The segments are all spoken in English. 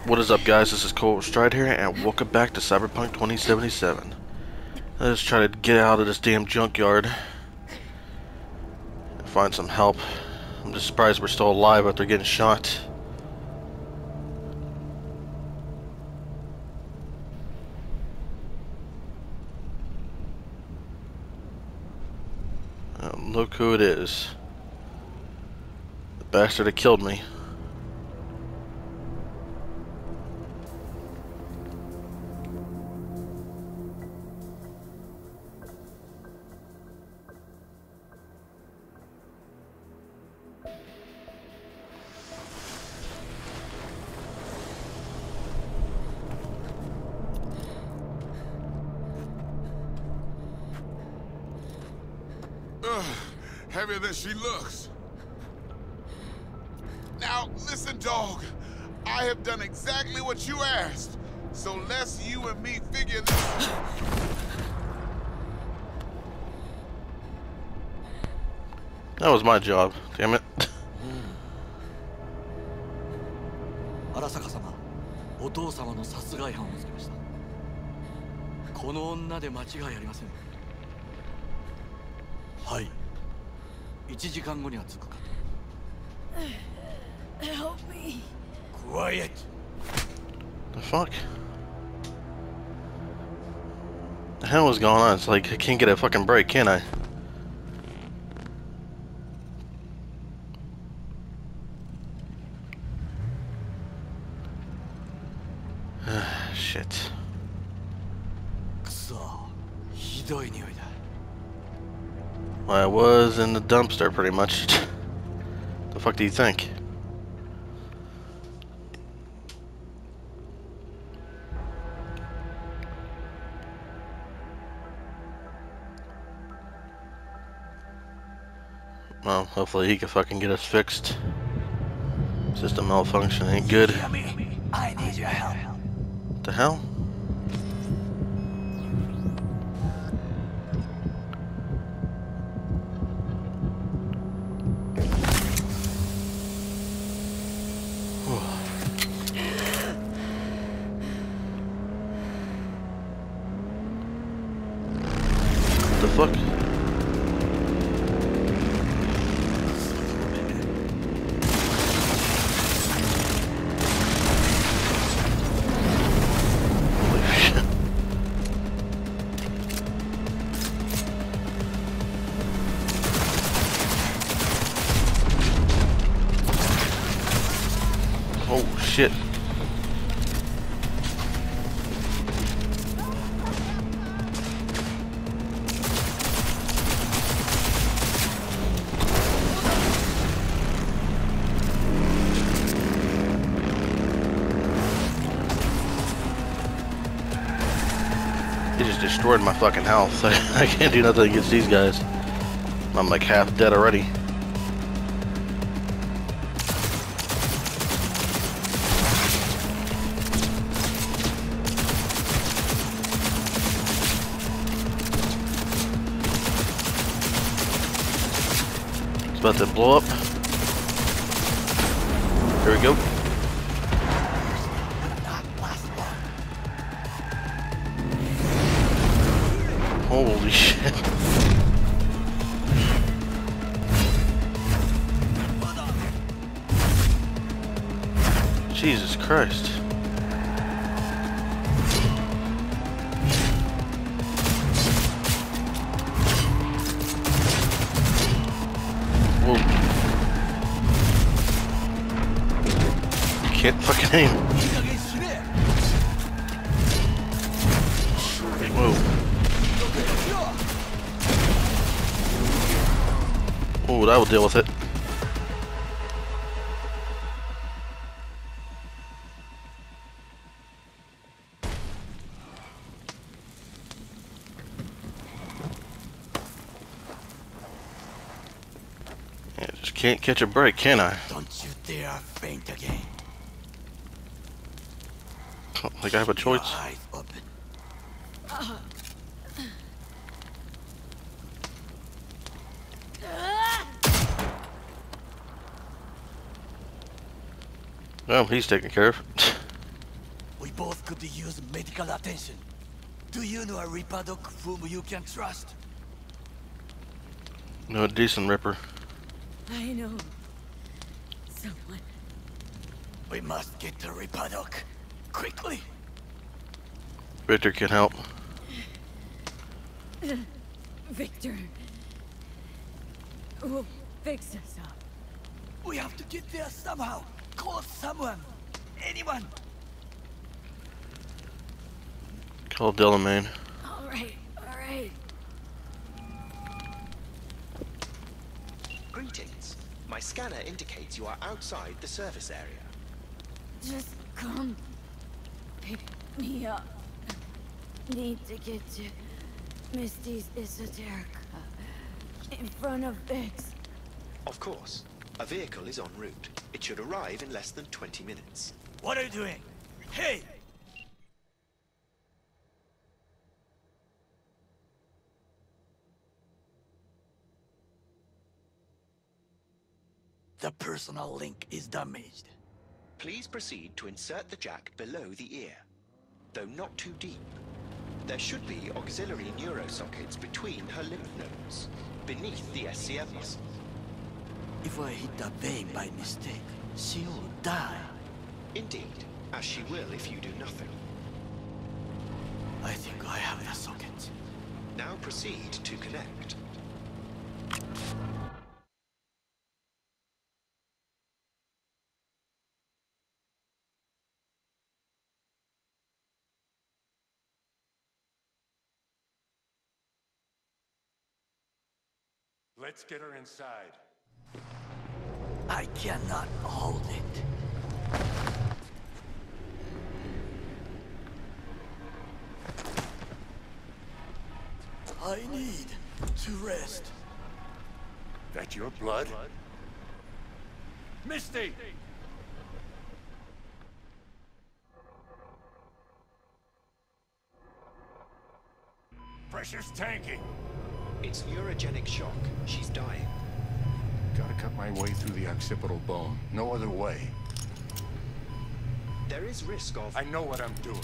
What is up, guys? This is Cole Stride here, and welcome back to Cyberpunk 2077. Let's try to get out of this damn junkyard and find some help. I'm just surprised we're still alive after getting shot. Look who it is. The bastard that killed me. Heavier than she looks. Now, listen, dog. I have done exactly what you asked. So let's you and me figure this. That was my job. Damn it. 荒坂様、お父様の殺害犯を見つけました。この女で間違いありません。はい。1時間後には着くかと。 Help me. Quiet. The fuck? The hell is going on? It's like I can't get a fucking break, can I? Shit. くそ、ひどい匂いだ。 Well, I was in the dumpster pretty much. The fuck do you think? Well, hopefully he can fucking get us fixed. System malfunction ain't good. I need your help. What the hell? What the fuck? Holy shit. Oh shit. He just destroyed my fucking health. I can't do nothing against these guys. I'm like half dead already. It's about to blow up. Here we go. Holy shit. Jesus Christ. Whoa. You can't fucking aim. Whoa. Oh, that will deal with it. Yeah, just can't catch a break, can I? Don't you dare faint again. Like I have a choice. Your eyes open. Well, he's taken care of. both could use medical attention. Do you know a Reaper Doc whom you can trust? No, a decent Ripper. I know someone. We must get to Reaper Doc quickly. Victor can help. Victor will fix us up. We have to get there somehow. Call someone. Anyone. Call Delamain. All right, all right. Greetings. My scanner indicates you are outside the service area. Just come pick me up. Need to get to Misty's Esoterica in front of Vix. Of course. A vehicle is en route. It should arrive in less than 20 minutes. What are you doing? Hey! The personal link is damaged. Please proceed to insert the jack below the ear, though not too deep. There should be auxiliary neurosockets between her lymph nodes, beneath the SCM muscle. If I hit that vein by mistake, she will die. Indeed, as she will if you do nothing. I think I have the socket. Now proceed to connect. Let's get her inside. I cannot hold it. I need to rest. That your blood? Misty! Pressure's tanking. It's neurogenic shock. She's dying. Gotta cut my way through the occipital bone. No other way. There is risk of... I know what I'm doing.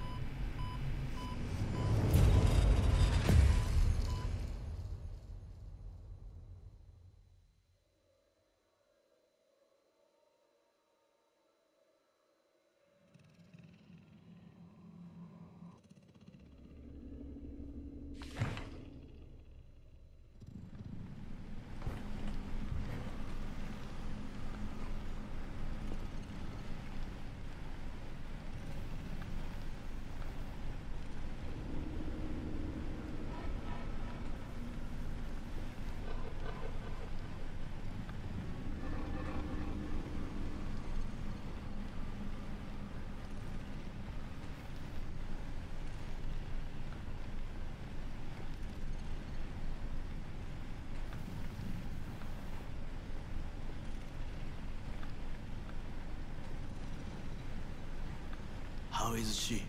How is she?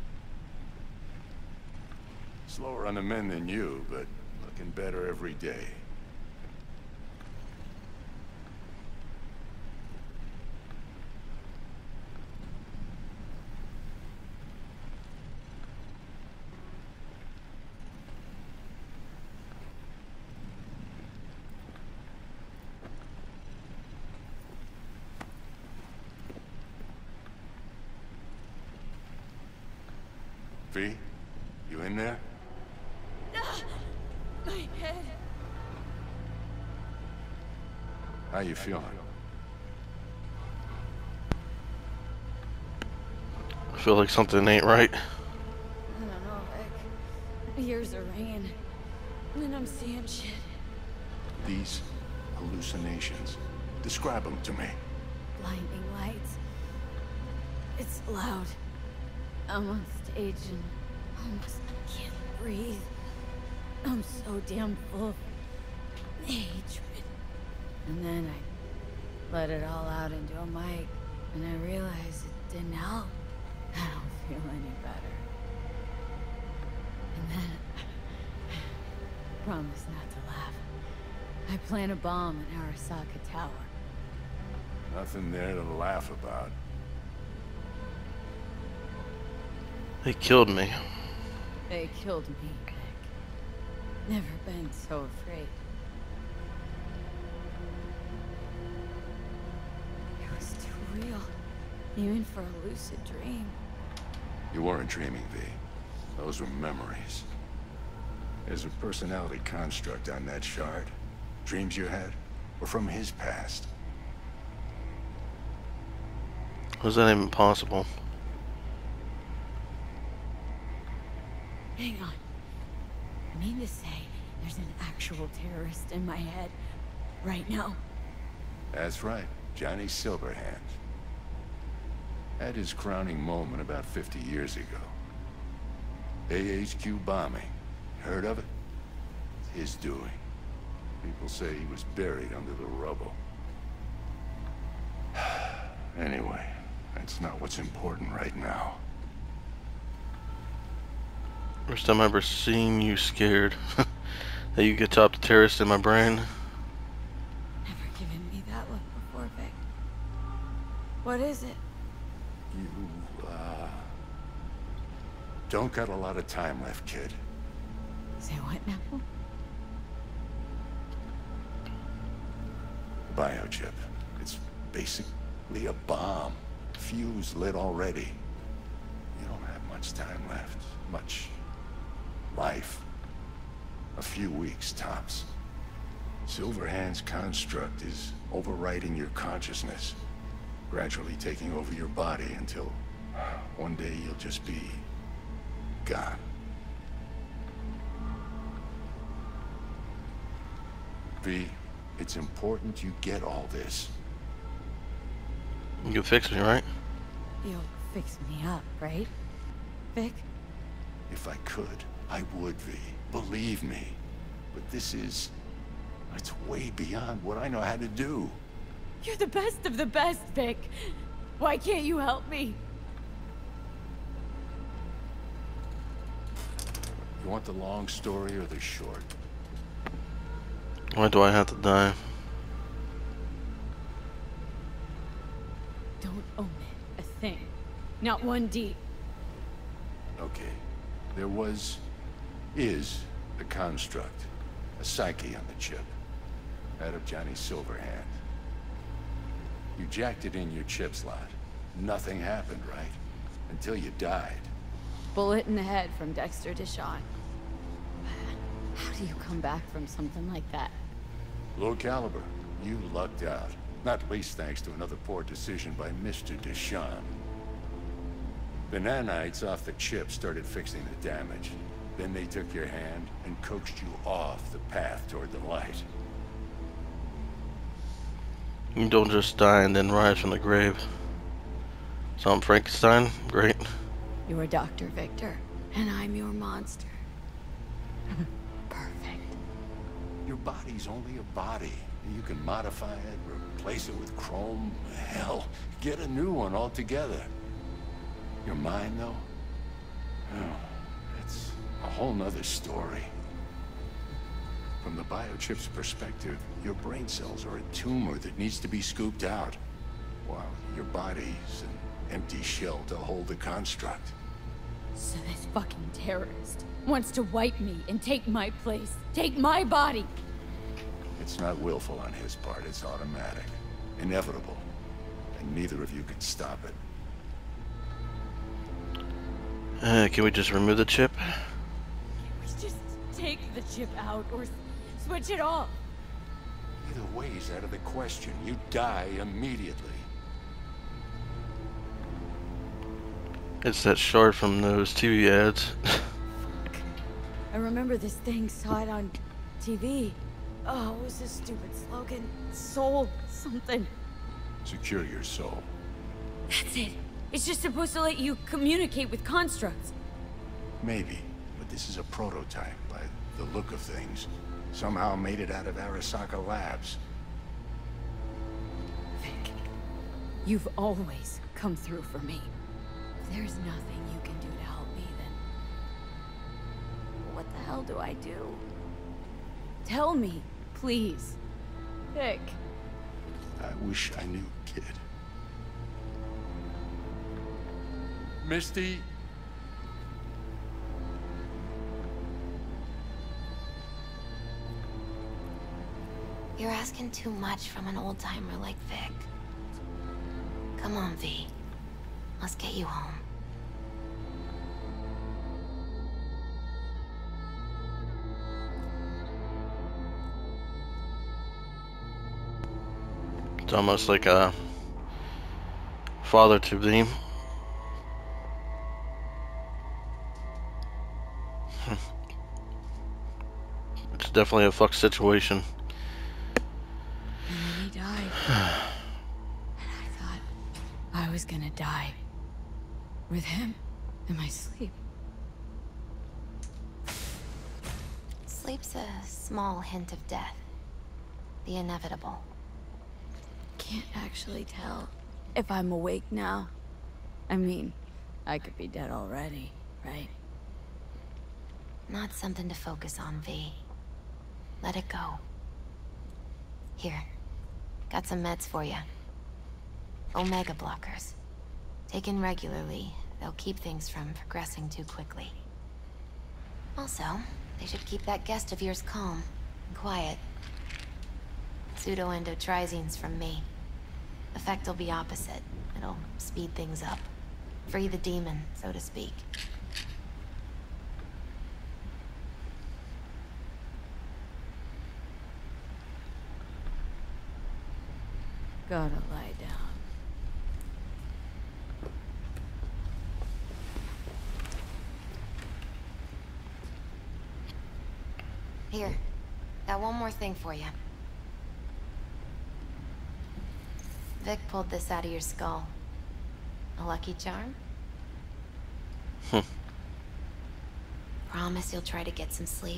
Slower on the mend than you, but looking better every day. V, you in there? My head. How you feeling? I feel like something ain't right. I don't know, Vic. Ears are ringing. And I'm seeing shit. These hallucinations. Describe them to me. Blinding lights. It's loud. I'm on stage and almost can't breathe. I'm so damn full of hatred. And then I let it all out into a mic, and I realized it didn't help. I don't feel any better. And then I promise not to laugh. I plant a bomb in Arasaka Tower. Nothing there to laugh about. They killed me. They killed me, Vic. Never been so afraid. It was too real. Even for a lucid dream. You weren't dreaming, V. Those were memories. There's a personality construct on that shard. Dreams you had were from his past. Was that even possible? Hang on. You mean to say there's an actual terrorist in my head right now? That's right, Johnny Silverhand. Had his crowning moment about 50 years ago. AHQ bombing. Heard of it? It's his doing. People say he was buried under the rubble. Anyway, that's not what's important right now. First time I ever seen you scared that you could top the terrorist in my brain. Never given me that look before, Vic. What is it? You, don't got a lot of time left, kid. Say what now? Biochip. It's basically a bomb. Fuse lit already. You don't have much time left. Much life. A few weeks, tops. Silverhand's construct is overriding your consciousness. Gradually taking over your body until one day you'll just be gone. V, it's important you get all this. You can fix me, right? You'll fix me up, right, Vic? If I could, I would, V. Believe me. But this is... it's way beyond what I know how to do. You're the best of the best, Vic. Why can't you help me? You want the long story or the short? Why do I have to die? Don't omit a thing. Not one D. Okay. There is a construct. A psyche on the chip. That of Johnny Silverhand. You jacked it in your chip slot. Nothing happened, right? Until you died. Bullet in the head from Dexter Deshawn. How do you come back from something like that? Low caliber. You lucked out. Not least thanks to another poor decision by Mr. Deshawn. The nanites off the chip started fixing the damage. Then they took your hand and coaxed you off the path toward the light. You don't just die and then rise from the grave. So I'm Frankenstein? Great. You're Dr. Victor, and I'm your monster. Perfect. Your body's only a body. You can modify it, replace it with chrome. Hell, get a new one altogether. Your mind, though? Oh, it's a whole nother story. From the biochip's perspective, your brain cells are a tumor that needs to be scooped out, while your body's an empty shell to hold the construct. So this fucking terrorist wants to wipe me and take my place. Take my body! It's not willful on his part, it's automatic. Inevitable. And neither of you can stop it. Can we just remove the chip? Can't we just take the chip out or switch it off? Either way's out of the question. You die immediately. It's that shard from those TV ads. Fuck. I remember this thing, saw it on TV. Oh, what was this stupid slogan? Soul something. Secure your soul. That's it. It's just supposed to let you communicate with constructs. Maybe, but this is a prototype by the look of things. Somehow made it out of Arasaka Labs. Vic, you've always come through for me. If there's nothing you can do to help me, then what the hell do I do? Tell me, please. Vic. I wish I knew, kid. Misty, You're asking too much from an old-timer like Vic. Come on, V. Let's get you home. It's almost like a father to me. It's definitely a fucked situation. And then he died. And I thought I was gonna die. With him in my sleep. Sleep's a small hint of death. The inevitable. Can't actually tell if I'm awake now. I mean, I could be dead already, right? Not something to focus on, V. Let it go. Here. Got some meds for you. Omega blockers. Taken regularly, they'll keep things from progressing too quickly. Also, they should keep that guest of yours calm and quiet. Pseudoendotrizine's from me. Effect will be opposite. It'll speed things up. Free the demon, so to speak. Gotta lie down. Here. Got one more thing for you. Vic pulled this out of your skull. A lucky charm? Promise you'll try to get some sleep.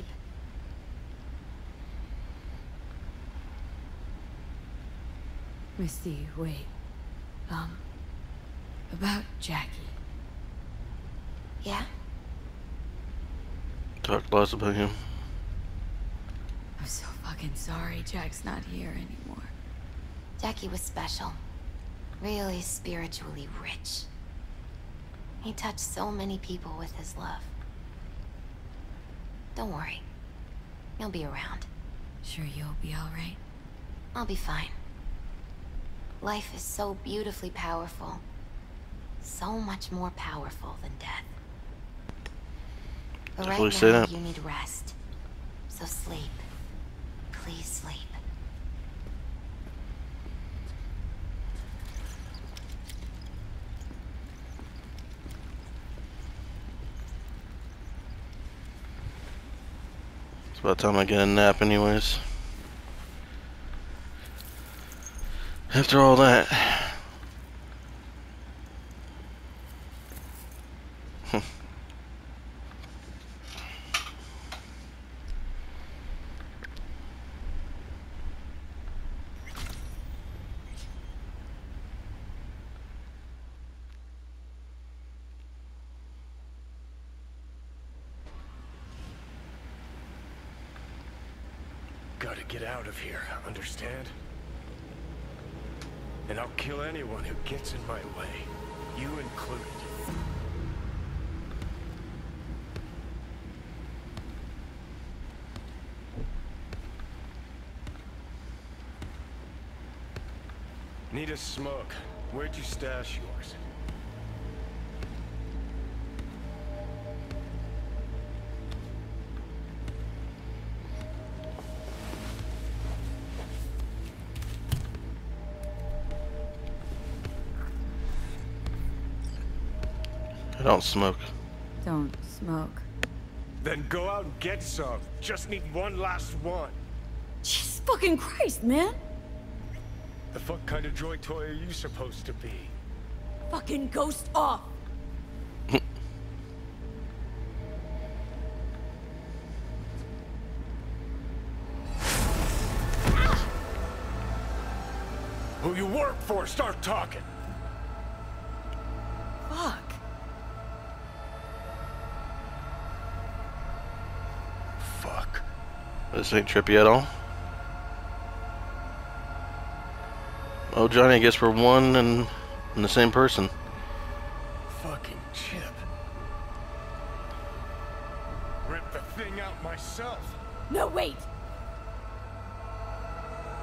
Misty, wait. About Jackie. Yeah? Talk lots about him. I'm so fucking sorry Jack's not here anymore. Jackie was special. Really spiritually rich. He touched so many people with his love. Don't worry. He'll be around. Sure you'll be alright? I'll be fine. Life is so beautifully powerful. So much more powerful than death. But Definitely right say now, that. you need rest. So sleep. Please sleep. It's about time I get a nap anyways. After all that. Gotta get out of here, understand? And I'll kill anyone who gets in my way, you included. Need a smoke. Where'd you stash yours? I don't smoke. Don't smoke. Then go out and get some. Just need one last one. Jesus fucking Christ, man! The fuck kind of droid toy are you supposed to be? Fucking ghost off! Who you work for, start talking. Fuck. Fuck. This ain't trippy at all. Oh, Johnny, I guess we're one and the same person. Fucking Chip. Rip the thing out myself. No, wait!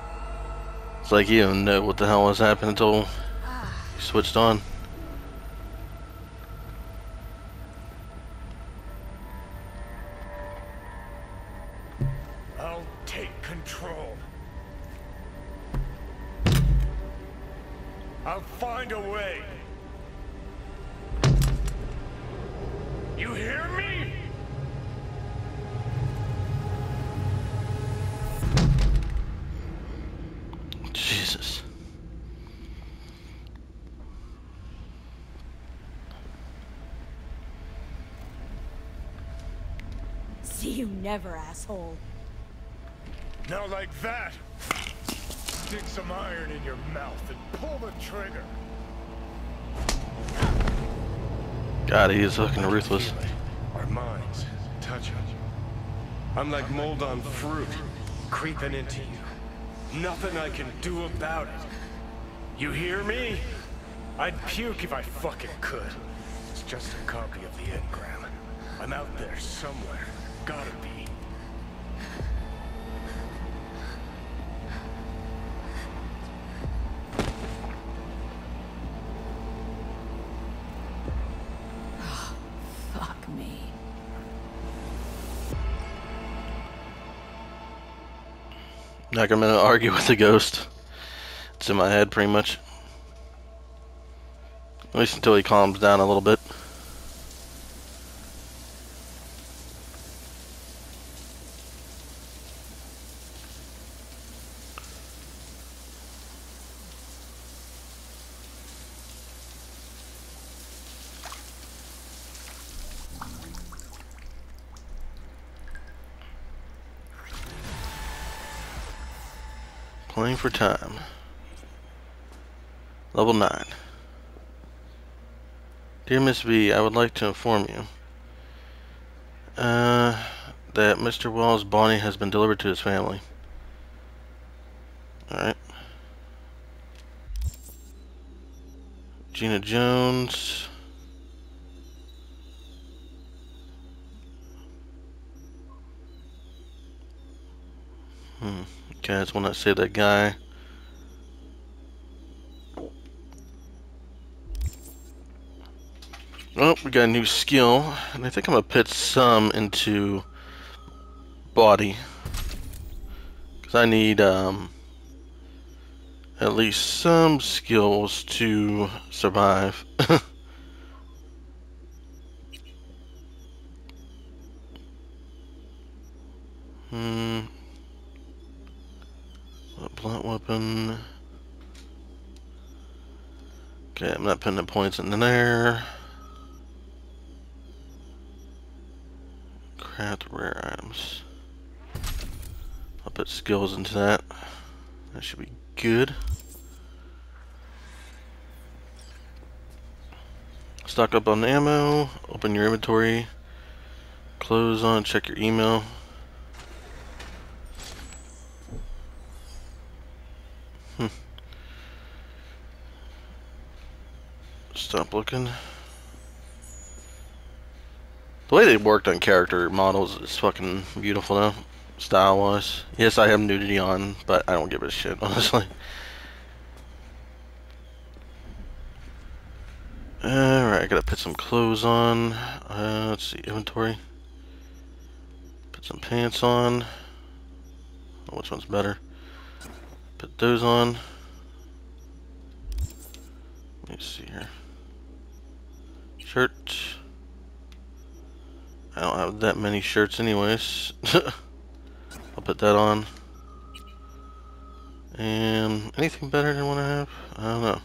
It's like he didn't know what the hell was happening until he switched on. I'll take control. I'll find a way. You hear me? Jesus. See you never, asshole. Now like that. Stick some iron in your mouth and pull the trigger. God, he is fucking ruthless. Feel it. Our minds touch it. I'm like mold on fruit, creeping into you. Nothing I can do about it. You hear me? I'd puke if I fucking could. It's just a copy of the engram. I'm out there somewhere. Gotta be. Fuck me. Not gonna argue with the ghost. It's in my head pretty much. At least until he calms down a little bit. Playing for time. Level 9. Dear Miss V, I would like to inform you that Mr. Wells' body has been delivered to his family. Alright. Gina Jones. Okay, that's when I say that guy. Oh, we got a new skill, and I think I'm gonna put some into body, because I need at least some skills to survive. Blunt weapon. Okay, I'm not putting the points in there. Craft rare items. I'll put skills into that. That should be good. Stock up on the ammo. Open your inventory. Close on. Check your email. Stop looking. The way they worked on character models is fucking beautiful though, style-wise. Yes, I have nudity on, but I don't give a shit, honestly. Alright, I gotta put some clothes on. Let's see, inventory. Put some pants on. Oh, which one's better? Put those on. Let me see here. Shirt. I don't have that many shirts anyways. I'll put that on. And anything better than what I have? I don't know.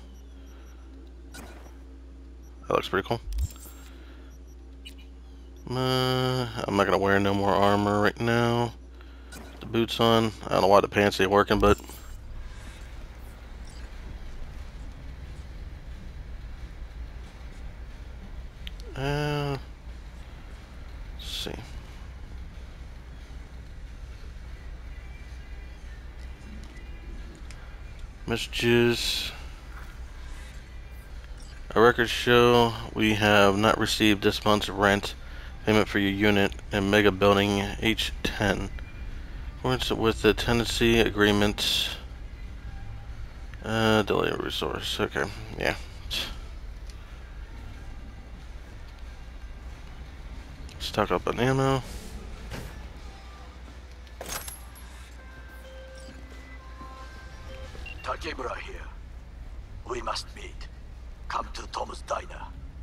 That looks pretty cool. I'm not gonna wear no more armor right now. Put the boots on. I don't know why the pants ain't working, but let's see. Messages. Our records show we have not received this month's rent payment for your unit in Mega Building H10. According with the tenancy agreement, Delay resource. Okay, yeah. Stock up on ammo. Takemura here. We must meet. Come to Tom's Diner.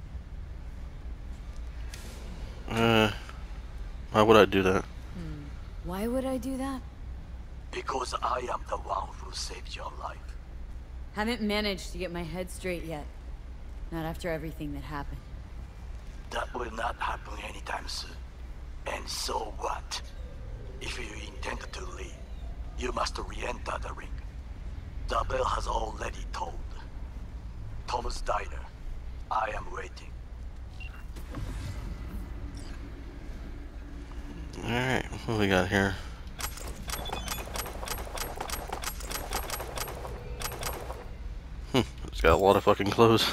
Why would I do that? Why would I do that? Because I am the one who saved your life. Haven't managed to get my head straight yet. Not after everything that happened. That will not happen anytime soon. And so what? If you intend to leave, you must re-enter the ring. The bell has already tolled. Tom's Diner. I am waiting. Alright, what do we got here? It's got a lot of fucking clothes.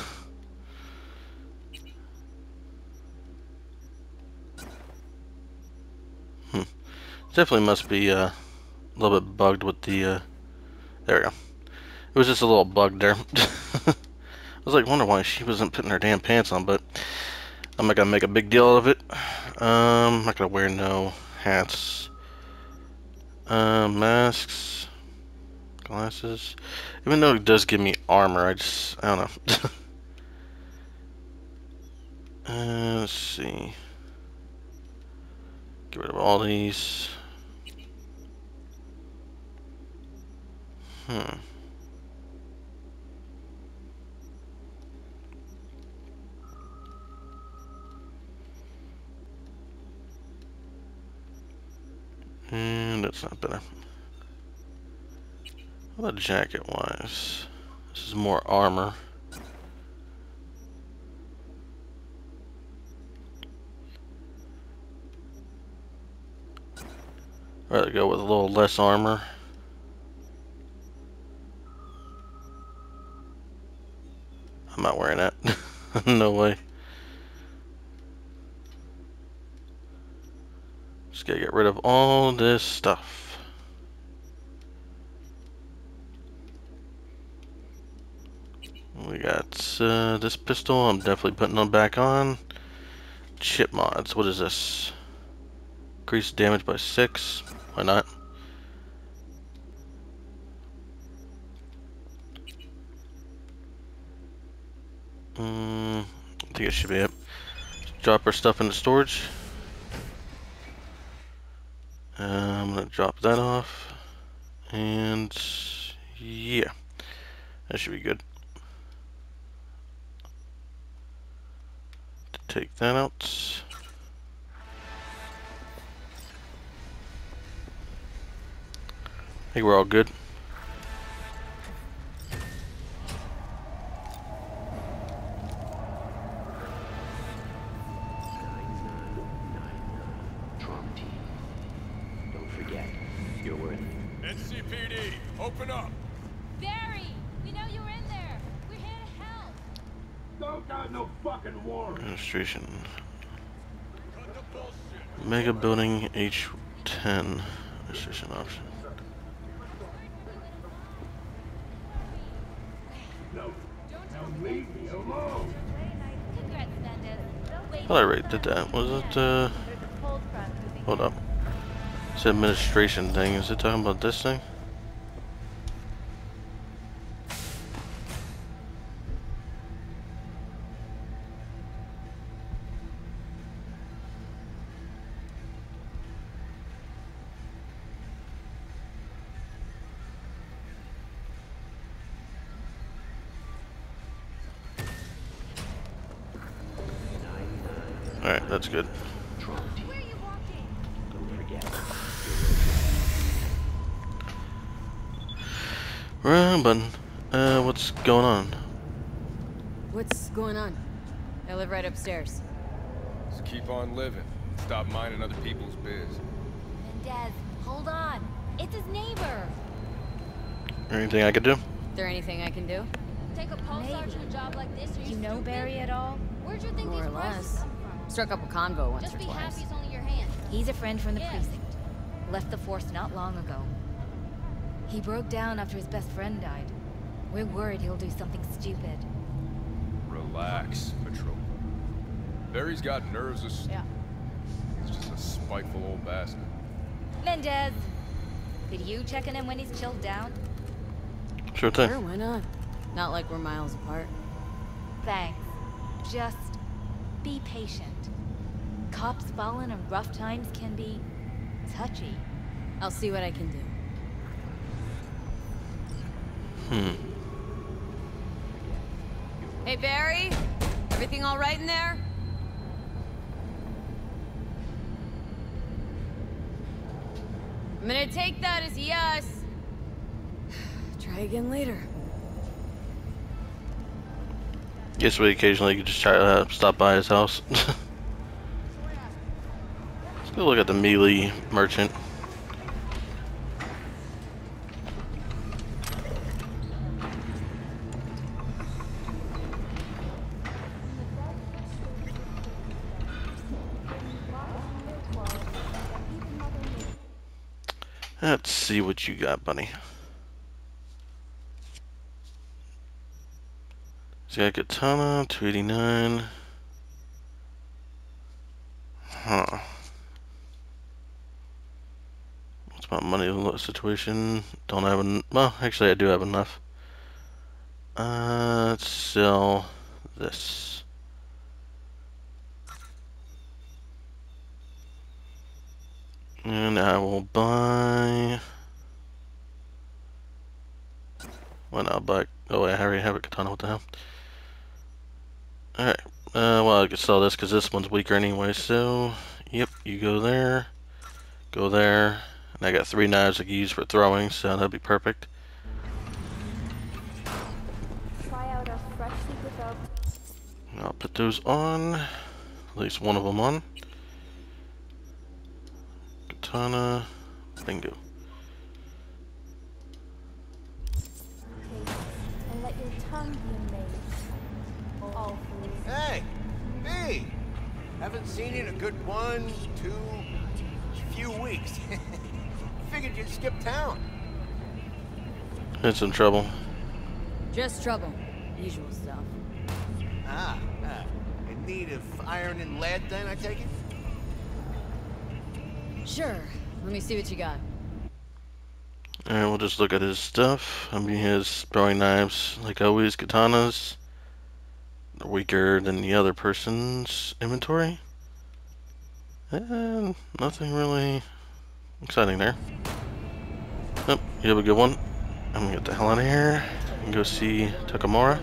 Definitely must be a little bit bugged with the there we go. It was just a little bug there. I was like, wonder why she wasn't putting her damn pants on, but I'm not gonna make a big deal of it. I'm not gonna wear no hats, masks, glasses. Even though it does give me armor, I don't know. Let's see. Get rid of all these. And that's not better. How about jacket wise? This is more armor. I'd rather go with a little less armor. I'm not wearing that. No way. Just gotta get rid of all this stuff. We got this pistol. I'm definitely putting them back on. Chip mods. What is this? Increase damage by 6. Why not? I think it should be it. Drop our stuff into storage. I'm gonna drop that off, and yeah, that should be good. Take that out. I think we're all good. NCPD, open up! Barry! We know you're in there! We're here to help! Don't got no fucking war. Administration. Cut the bullshit! Mega building H10. Administration option. No. Now leave me alone. Congrats, Bandit. Wait, I thought I already did that. Was it, hold up. It's an administration thing. Is it talking about this thing? Alright, that's good. where are you walking? Wrong button. What's going on? What's going on? I live right upstairs. Just keep on living. Stop minding other people's biz. Mendez, hold on. It's his neighbor. Anything I could do? Is there anything I can do? Take a pulse sergeant job like this. Are you You know stupid? Barry at all? Where'd you think More these or prices less. come from? Struck up a convo once Just or be twice. happy it's only your hand. He's a friend from the Yeah. precinct. Left the force not long ago. He broke down after his best friend died. We're worried he'll do something stupid. Relax, Patrol. Barry's got nerves of steel. Yeah. He's just a spiteful old bastard. Mendez! Did you check on him when he's chilled down? Sure thing. Sure, why not? Not like we're miles apart. Thanks. Just be patient. Cops falling in rough times can be touchy. I'll see what I can do. Hey, Barry? Everything all right in there? I'm gonna take that as a yes. Try again later. Guess we occasionally could just try to stop by his house. Let's go look at the melee merchant. Let's see what you got, buddy. He's got katana, 289. Huh. What's my money situation? Don't have well, actually I do have enough. Let's sell this. And I will buy... Well, I'll buy... Oh wait, I already have a katana, what the hell? Alright, well I could sell this because this one's weaker anyway, so... Yep, you go there, and I got 3 knives I can use for throwing, so that'd be perfect. Try out our freshly developed... I'll put those on, at least one of them on. Katana, bingo. And let your tongue be amazed. All fools. Hey! Hey! Haven't seen you in a good 1, 2, few weeks. Figured you'd skip town. Had some trouble. Just trouble. Usual stuff. In need of iron and lead then, I take it? Sure. Let me see what you got. Alright, we'll just look at his stuff. I mean, his throwing knives, like always, katanas. They're weaker than the other person's inventory. And nothing really exciting there. Yep, you have a good one. I'm gonna get the hell out of here and go see Takamura.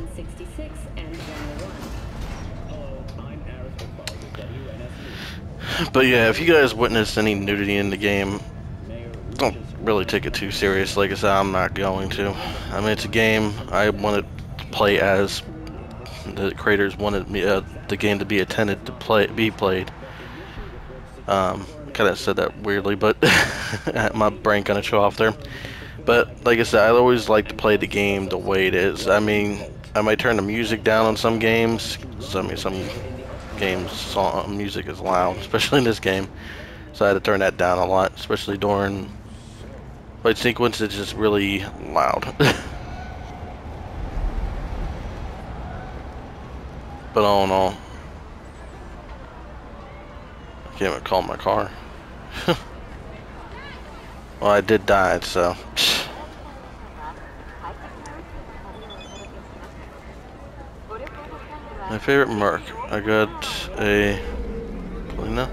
But yeah, if you guys witness any nudity in the game, don't really take it too serious. Like I said, I'm not going to. I mean, it's a game. I wanted to play as the creators wanted me the game to be intended to be played. Kind of said that weirdly, but my brain kind of showed off there. But like I said, I always like to play the game the way it is. I mean, I might turn the music down on some games. Some games music is loud, especially in this game. So I had to turn that down a lot, especially during fight sequence. It's just really loud. But all in all, I can't even call my car. Well, I did die, so. My favorite mark. I got a Polina.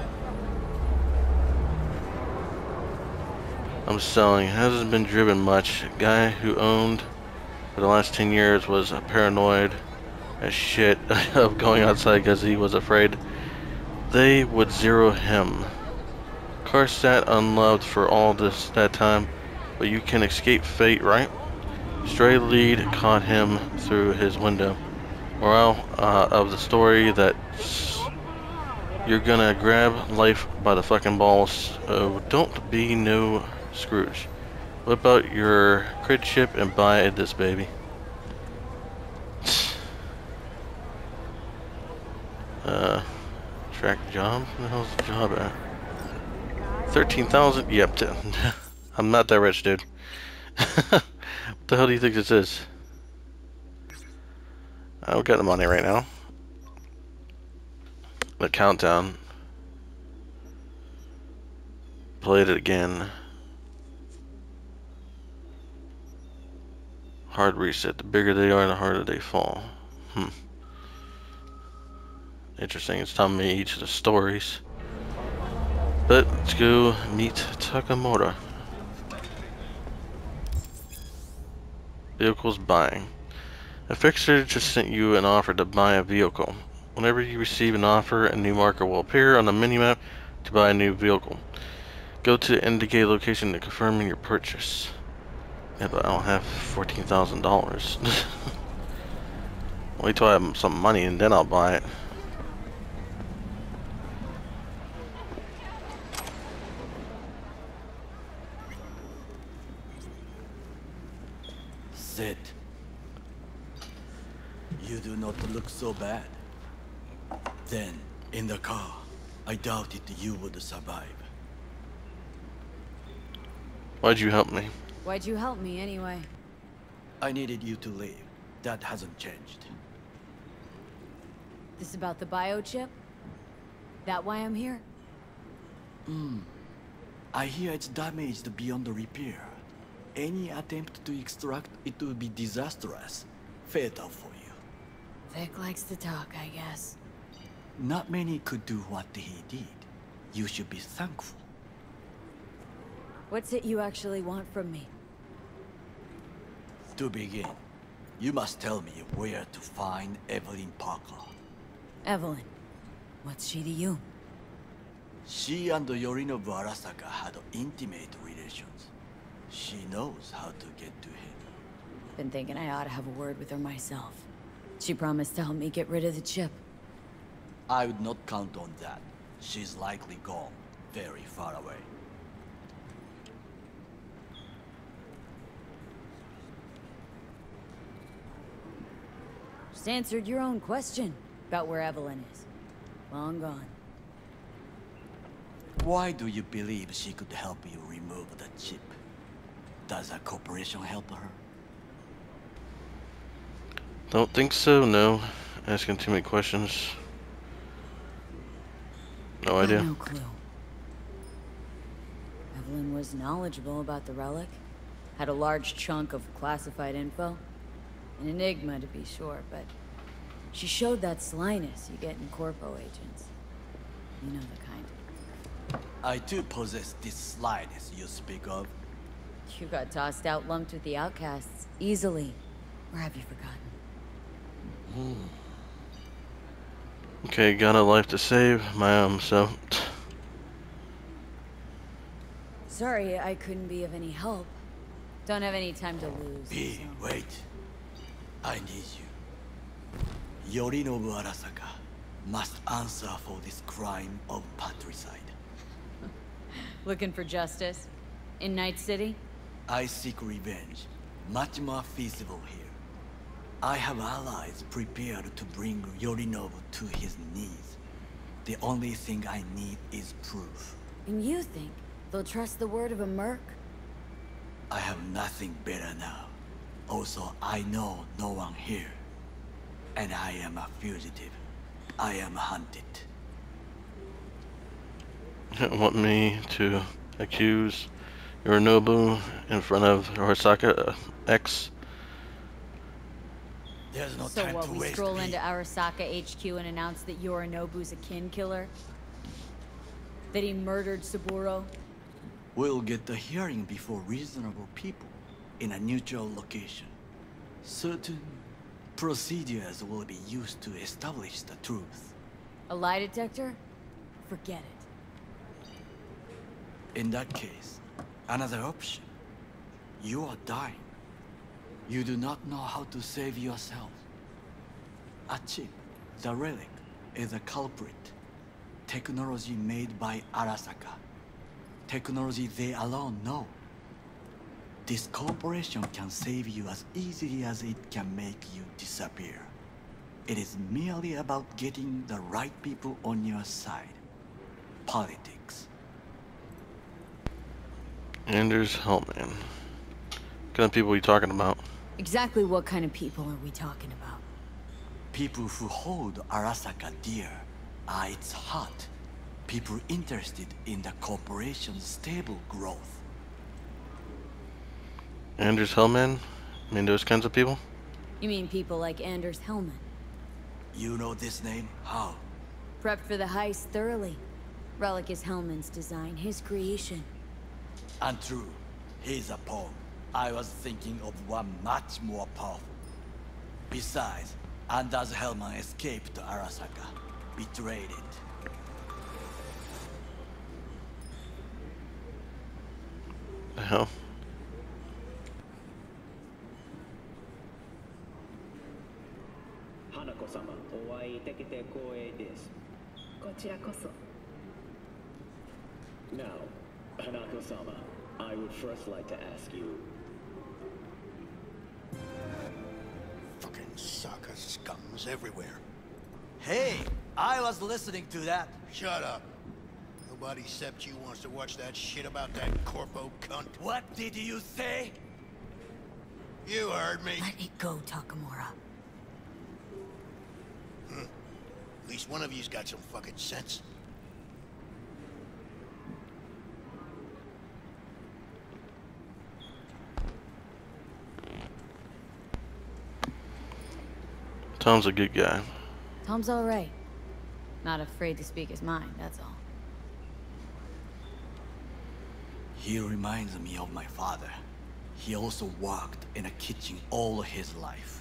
I'm selling. Hasn't been driven much. A guy who owned for the last 10 years was paranoid as shit of going outside because he was afraid they would zero him. Car sat unloved for all that time, but you can escape fate, right? Stray lead caught him through his window. Moral of the story that you're gonna grab life by the fucking balls. Don't be no Scrooge. Whip out your crit chip and buy this baby. Track job? Where the hell's the job at? 13,000? Yep. I'm not that rich, dude. What the hell do you think this is? I don't get the money right now. The countdown. Played it again. Hard reset. The bigger they are, the harder they fall. Interesting. It's telling me each of the stories. But let's go meet Takamura. Vehicles buying. A fixer just sent you an offer to buy a vehicle. Whenever you receive an offer, a new marker will appear on the minimap to buy a new vehicle. Go to the indicated location to confirm your purchase. Yeah, but I don't have $14,000. Wait till I have some money and then I'll buy it. Sid, you do not look so bad. Then, in the car, I doubted you would survive. Why'd you help me? Why'd you help me anyway? I needed you to leave. That hasn't changed. This about the biochip? That why I'm here? I hear it's damaged beyond repair. Any attempt to extract it would be disastrous. Fatal for you. Vic likes to talk, I guess. Not many could do what he did. You should be thankful. What's it you actually want from me? To begin, you must tell me where to find Evelyn Parker. Evelyn. What's she to you? She and Yorinobu Arasaka had intimate relations. She knows how to get to him. Been thinking I ought to have a word with her myself. She promised to help me get rid of the chip. I would not count on that. She's likely gone, very far away. Just answered your own question about where Evelyn is. Long gone. Why do you believe she could help you remove the chip? Does a corporation help her? Don't think so, no. Asking too many questions. No idea. No clue. Evelyn was knowledgeable about the relic. Had a large chunk of classified info. An enigma, to be sure, but she showed that slyness you get in corpo agents. You know the kind. I too possess this slyness you speak of. You got tossed out lumped with the outcasts, easily. Or have you forgotten? Okay, got a life to save, so... Sorry, I couldn't be of any help. Don't have any time to lose. B, so. wait. I need you. Yorinobu Arasaka must answer for this crime of patricide. Looking for justice? In Night City? I seek revenge. Much more feasible here. I have allies prepared to bring Yorinobu to his knees. The only thing I need is proof. And you think they'll trust the word of a merc? I have nothing better now. Also, I know no one here. And I am a fugitive. I am hunted. Want me to accuse Yorinobu in front of Arasaka X? There's no so time what, to we waste. Stroll into Arasaka HQ and announce that Yorinobu's a kin killer? That he murdered Saburo? We'll get the hearing before reasonable people in a neutral location. Certain procedures will be used to establish the truth. A lie detector? Forget it. In that case, another option. You are dying. You do not know how to save yourself. A chip, the relic, is a culprit. Technology made by Arasaka. Technology they alone know. This corporation can save you as easily as it can make you disappear. It is merely about getting the right people on your side. Politics. Anders Hellman. What kind of people are you talking about? Exactly what kind of people are we talking about? people who hold Arasaka dear are its heart. People interested in the corporation's stable growth. Anders Hellman? I mean, those kinds of people? You mean people like Anders Hellman? You know this name? How? Prepped for the heist thoroughly. Relic is Hellman's design, his creation. And true, he's a pawn. I was thinking of one much more powerful. Besides, Anders Hellman escaped to Arasaka, betrayed it. The hell? Hanako-sama, お会いできて光栄です。こちらこそ。Now, Hanako-sama, I would first like to ask you. Fucking Saka scums everywhere. Hey, I was listening to that. Shut up. Nobody except you wants to watch that shit about that corpo cunt. What did you say? You heard me. Let it go, Takamura. At least one of you's got some fucking sense. Tom's a good guy. Tom's alright. Not afraid to speak his mind, that's all. He reminds me of my father. He also worked in a kitchen all his life.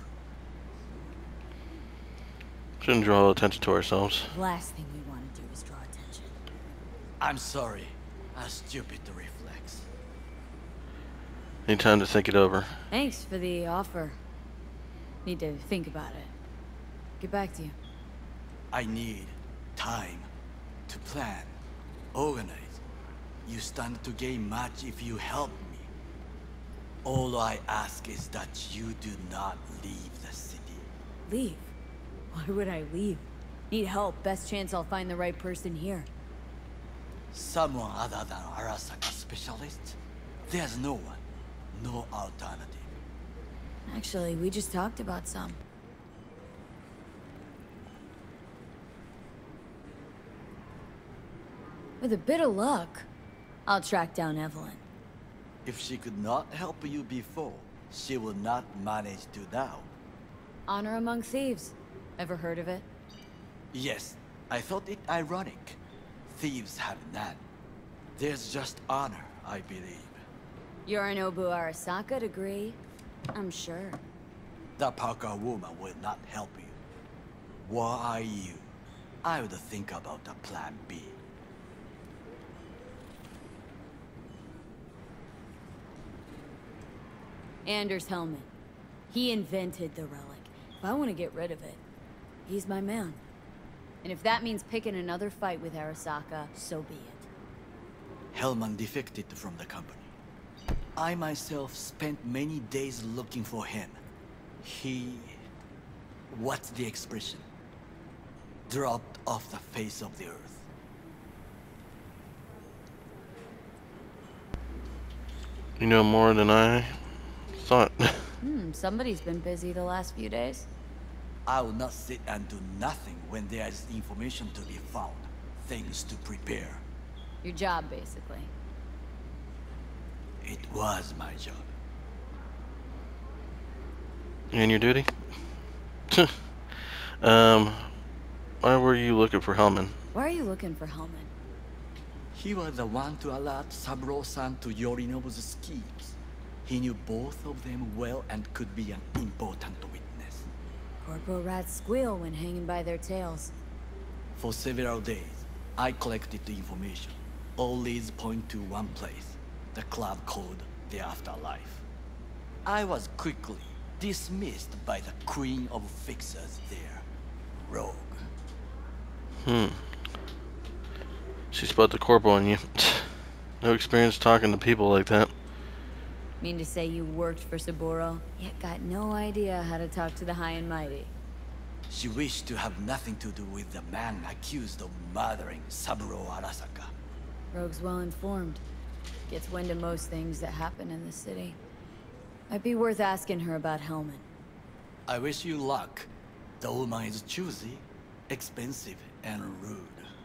Shouldn't draw attention to ourselves. The last thing we want to do is draw attention. I'm sorry. A stupid reflex. Need time to think it over. Thanks for the offer. Need to think about it. Get back to you. I need time to plan, organize. You stand to gain much if you help me. All I ask is that you do not leave the city. Leave? Why would I leave? Need help. Best chance I'll find the right person here. Someone other than Arasaka specialist? There's no one. No alternative. Actually, we just talked about some. With a bit of luck, I'll track down Evelyn. If she could not help you before, she will not manage to now. Honor among thieves. Ever heard of it? Yes, I thought it ironic. Thieves have none. There's just honor, I believe. Yorinobu Arasaka degree, I'm sure. The Parker woman will not help you. Why are you? I would think about the plan B. Anders Hellman. He invented the relic. If I want to get rid of it, he's my man. And if that means picking another fight with Arasaka, so be it. Hellman defected from the company. I myself spent many days looking for him. He... what's the expression? Dropped off the face of the earth. You know more than I thought. Somebody's been busy the last few days. I will not sit and do nothing when there is information to be found. Things to prepare. Your job, basically. It was my job. And your duty? Why were you looking for Hellman? Why are you looking for Hellman? He was the one to alert Saburo-san to Yorinobu's schemes. He knew both of them well and could be an important witness. Corporal rats squeal when hanging by their tails. For several days, I collected the information. All leads point to one place, the club called the Afterlife. I was quickly dismissed by the queen of fixers there, Rogue. She spot the corporal on you. No experience talking to people like that. Mean to say you worked for Saburo, yet got no idea how to talk to the high and mighty. She wished to have nothing to do with the man accused of murdering Saburo Arasaka. Rogue's well informed. Gets wind of most things that happen in the city. Might be worth asking her about Hellman. I wish you luck. The woman is choosy, expensive, and rude.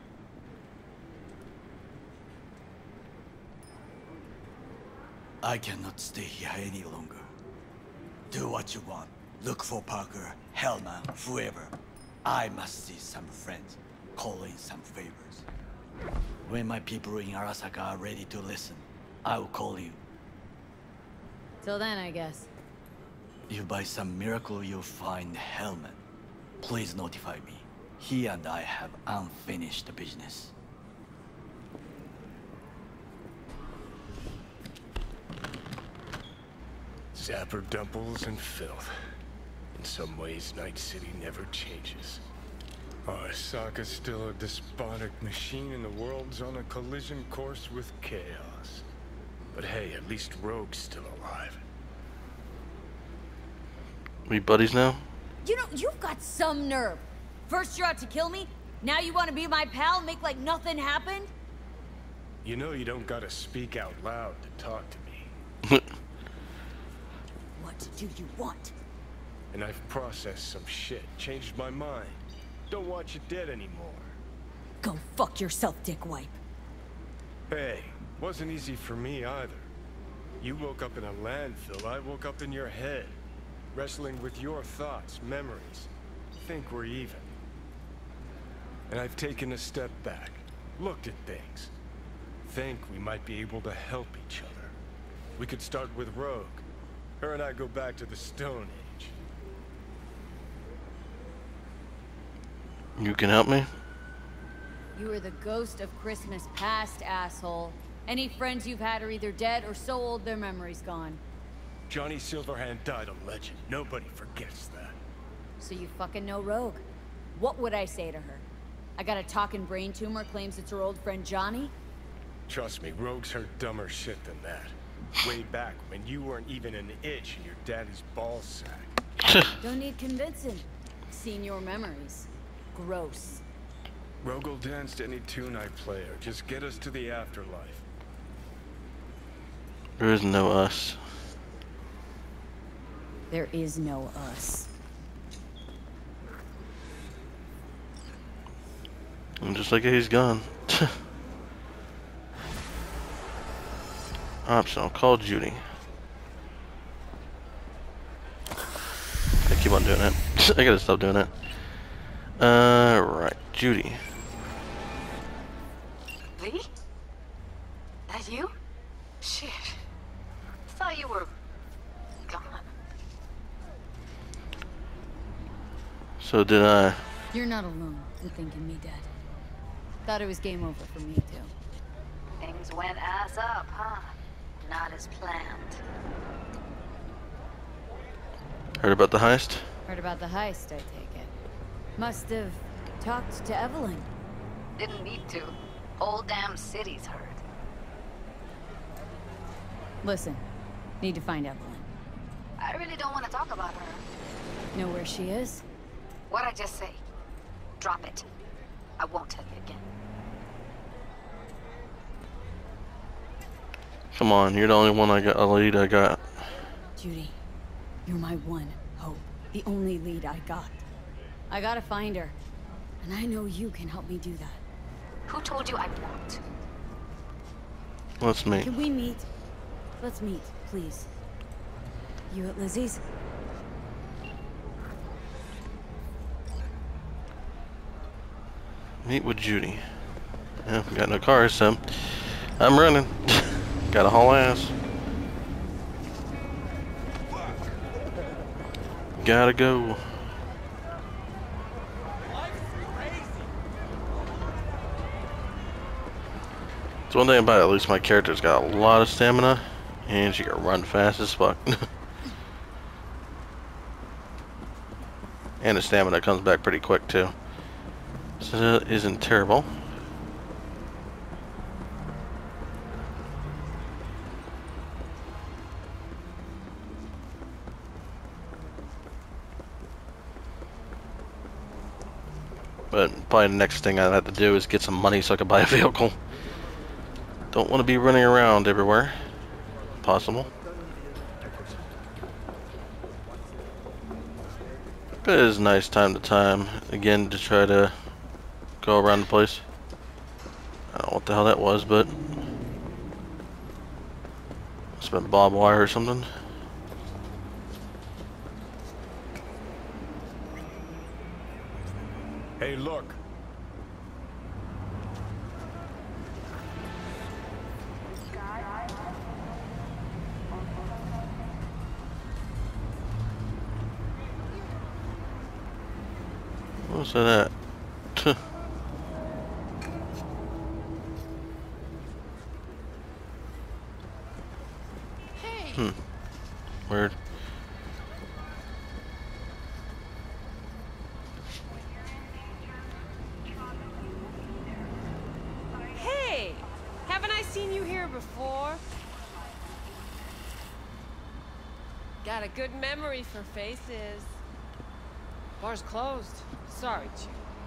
I cannot stay here any longer. Do what you want. Look for Parker, Hellman, whoever. I must see some friends, call in some favors. When my people in Arasaka are ready to listen, I will call you. Till then, I guess. If by some miracle you find Hellman, please notify me. He and I have unfinished business. Zapper dumples and filth. In some ways, Night City never changes. Arasaka's still a despotic machine and the world's on a collision course with chaos. But hey, at least Rogue's still alive. We buddies now? You know, you've got some nerve. First you're out to kill me, now you want to be my pal and make like nothing happened? You know you don't gotta speak out loud to talk to me. What do you want? And I've processed some shit, changed my mind. Don't want you dead anymore. Go fuck yourself, dickwipe. Hey, wasn't easy for me either. You woke up in a landfill, I woke up in your head. Wrestling with your thoughts, memories. Think we're even. And I've taken a step back, looked at things. Think we might be able to help each other. We could start with Rogue. Her and I go back to the Stone Age. You can help me? You are the ghost of Christmas past, asshole. Any friends you've had are either dead or so old their memory's gone. Johnny Silverhand died a legend. Nobody forgets that. So you fucking know Rogue. What would I say to her? I got a talking brain tumor claims it's her old friend Johnny? Trust me, Rogue's heard dumber shit than that. Way back when you weren't even an itch in your daddy's ball sack. Don't need convincing. Seen your memories. Gross. Rogue will dance to any tune I play her. Just get us to the afterlife. There is no us. There is no us. And just like he's gone. Optional, call Judy. I keep on doing it. I gotta stop doing it. Right, Judy. V? That you? Shit. Thought you were gone. So did I. You're not alone in thinking me dead. Thought it was game over for me, too. Things went ass up, huh? Not as planned. Heard about the heist? Heard about the heist, I take it. Must have talked to Evelyn. Didn't need to. Whole damn city's heard. Listen, need to find Evelyn. I really don't want to talk about her. Know where she is? What'd I just say? Drop it. I won't tell you again. Come on, you're the only one I got, a lead I got. Judy, you're my one hope. The only lead I got. I gotta find her. And I know you can help me do that. Who told you I won't? Let's meet. Can we meet? Let's meet, please. You at Lizzie's? Meet with Judy. Yeah, we got no cars, so I'm running. Gotta haul ass. Gotta go. It's one thing about it, at least my character's got a lot of stamina, and she can run fast as fuck. And the stamina comes back pretty quick too. So that isn't terrible. But probably the next thing I'd have to do is get some money so I can buy a vehicle. Don't want to be running around everywhere. Possible. But it is nice time to time, again, to try to go around the place. I don't know what the hell that was, but it's been barbed wire or something. Hey, look. What's that? Hey. Weird. Hey! Haven't I seen you here before? Got a good memory for faces. Bar's closed. Sorry, Judy.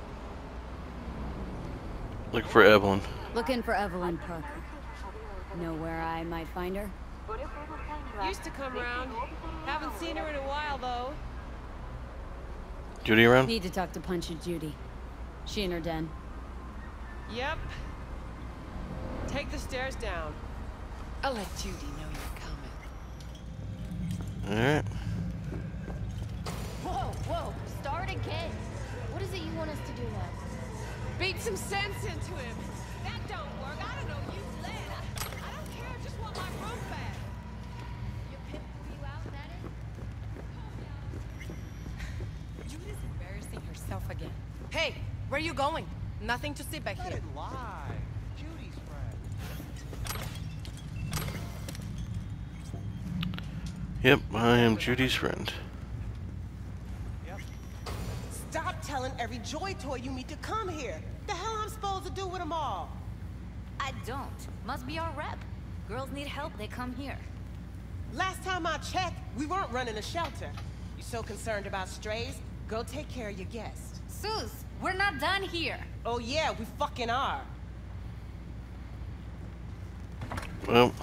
Looking for Evelyn. Looking for Evelyn Parker. Know where I might find her? Used to come around. Haven't seen her in a while, though. Judy around? Need to talk to Punch Judy. She in her den. Yep. Take the stairs down. I'll let Judy know you're coming. Alright. Whoa, start again. What is it you want us to do now? Beat some sense into him. That don't work. I don't know. You led. I don't care. I just want my room back. Your pimp threw you out, that is? Judith's embarrassing herself again. Hey, where are you going? Nothing to see back here. Let it lie. Judy's friend. Yep, I am Judy's friend. Stop telling every Joy Toy you meet to come here. The hell I'm supposed to do with them all? I don't. Must be our rep. Girls need help, they come here. Last time I checked, we weren't running a shelter. You so concerned about strays? Go take care of your guests. Sus, we're not done here. Oh yeah, we fucking are. Well,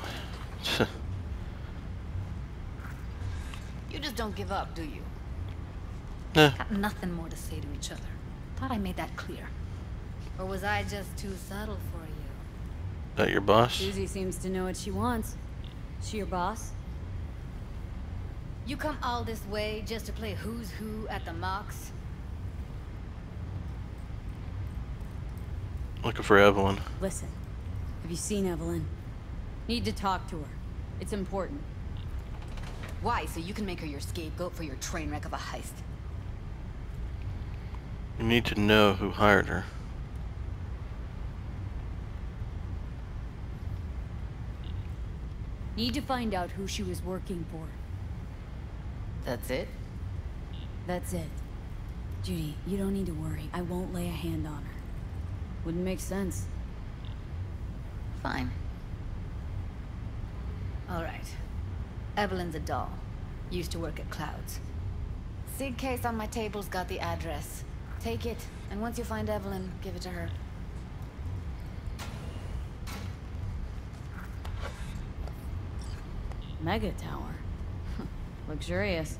You just don't give up, do you? nah. Got nothing more to say to each other. Thought I made that clear. Or was I just too subtle for you? That your boss? Susie seems to know what she wants. She your boss? You come all this way just to play who's who at the mocks? Looking for Evelyn. Listen, have you seen Evelyn? Need to talk to her. It's important. Why? So you can make her your scapegoat for your train wreck of a heist? You need to know who hired her. Need to find out who she was working for. That's it? That's it. Judy, you don't need to worry. I won't lay a hand on her. Wouldn't make sense. Fine. All right. Evelyn's a doll. Used to work at Clouds. Sig case on my table's got the address. Take it, and once you find Evelyn, give it to her. Mega tower. Luxurious.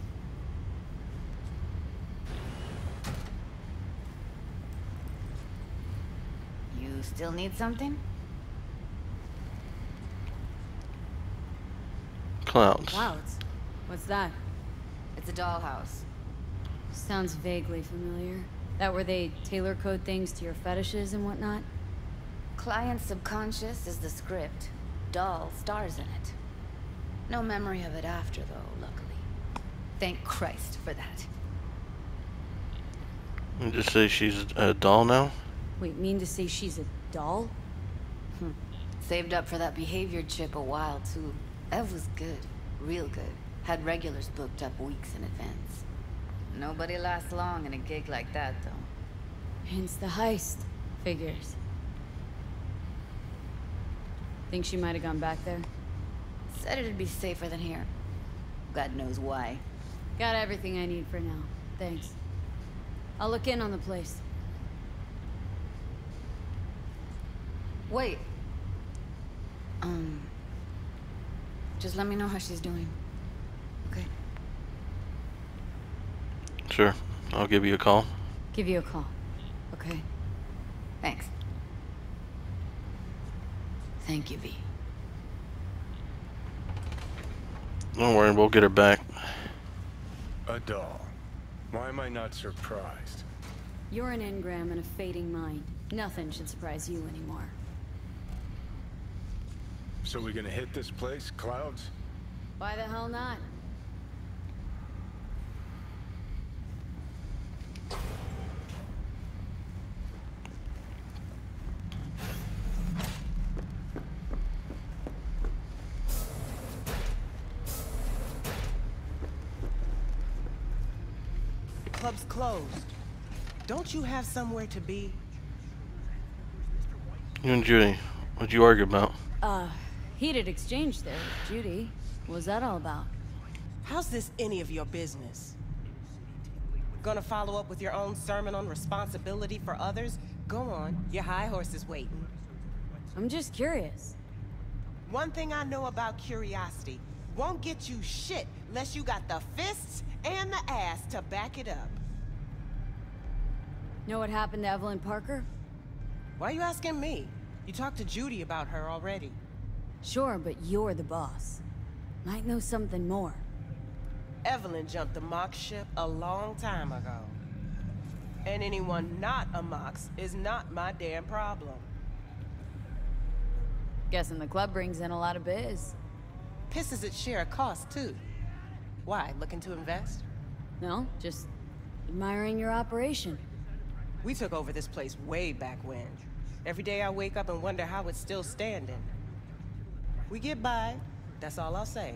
You still need something? Clouds. Clouds? What's that? It's a dollhouse. Sounds vaguely familiar. That where they tailor code things to your fetishes and whatnot? Client's subconscious is the script. Doll stars in it. No memory of it after, though, luckily. Thank Christ for that. You just say she's a doll now? Wait, mean to say she's a doll? Saved up for that behavior chip a while, too. Ev was good. Real good. Had regulars booked up weeks in advance. Nobody lasts long in a gig like that, though. Hence the heist. Figures. Think she might have gone back there? Said it'd be safer than here. God knows why. Got everything I need for now. Thanks. I'll look in on the place. Wait. Just let me know how she's doing. Okay? Sure. I'll give you a call. Give you a call. Okay. Thanks. Thank you, V. Don't worry, we'll get her back. A doll. Why am I not surprised? You're an engram and a fading mind. Nothing should surprise you anymore. So we gonna hit this place, Clouds? Why the hell not? Club's closed. Don't you have somewhere to be? You and Judy, what'd you argue about? Heated exchange there, Judy. What's that all about? How's this any of your business? Gonna follow up with your own sermon on responsibility for others? Go on, your high horse is waiting. I'm just curious. One thing I know about curiosity, won't get you shit unless you got the fists and the ass to back it up. Know what happened to Evelyn Parker? Why are you asking me? You talked to Judy about her already. Sure, but you're the boss. Might know something more. Evelyn jumped the Mox ship a long time ago. And anyone not a Mox is not my damn problem. Guessing the club brings in a lot of biz. Pisses its share of cost, too. Why, looking to invest? No, just admiring your operation. We took over this place way back when. Every day I wake up and wonder how it's still standing. We get by, that's all I'll say.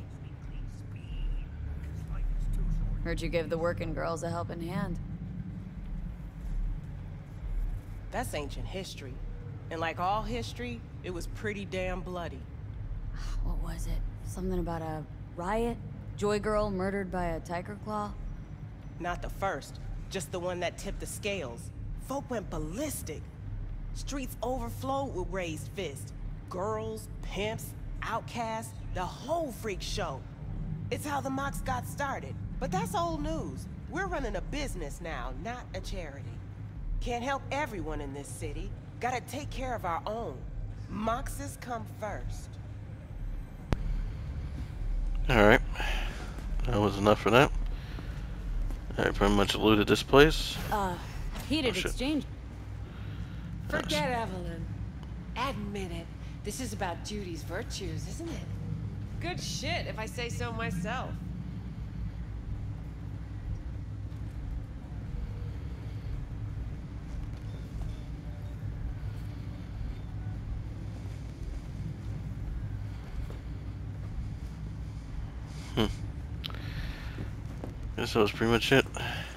Heard you give the working girls a helping hand. That's ancient history. And like all history, it was pretty damn bloody. What was it? Something about a riot? Joy Girl murdered by a tiger claw? Not the first, just the one that tipped the scales. Folk went ballistic. Streets overflowed with raised fists. Girls, pimps, outcasts, the whole freak show. It's how the Mox got started. But that's old news. We're running a business now, not a charity. Can't help everyone in this city. Gotta take care of our own. Moxes come first. Alright. That was enough for that. I pretty much looted this place. Heated exchange. Forget Evelyn. Admit it. This is about Judy's virtues, isn't it? Good shit, if I say so myself. Guess that was pretty much it.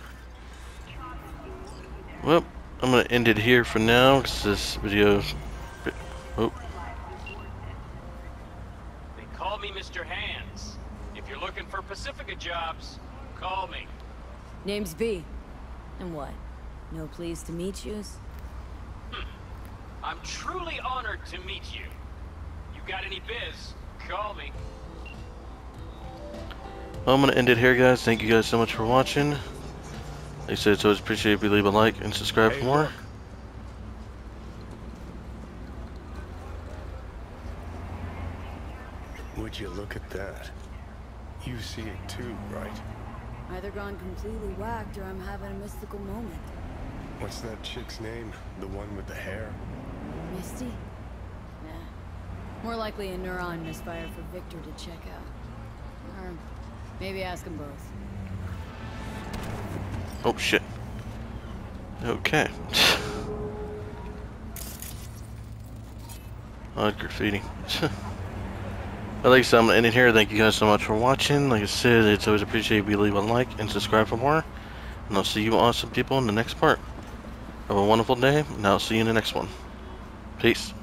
Well, I'm gonna end it here for now because this video. Oh. They call me Mr. Hands. If you're looking for Pacifica jobs, call me. Name's V. And what? No pleased to meet yous? I'm truly honored to meet you. You got any biz, call me. Well, I'm gonna end it here, guys. Thank you guys so much for watching. Like I said, it's always appreciated if you leave a like and subscribe for more. Would you look at that? You see it too, right? Either gone completely whacked or I'm having a mystical moment. What's that chick's name? The one with the hair? Misty? Nah. More likely a neuron misfire for Victor to check out. Or maybe ask them both. Oh shit. Okay. Odd graffiti. But like I said, I'm gonna end it here. Thank you guys so much for watching. Like I said, it's always appreciated if you leave a like and subscribe for more. And I'll see you awesome people in the next part. Have a wonderful day, and I'll see you in the next one. Peace.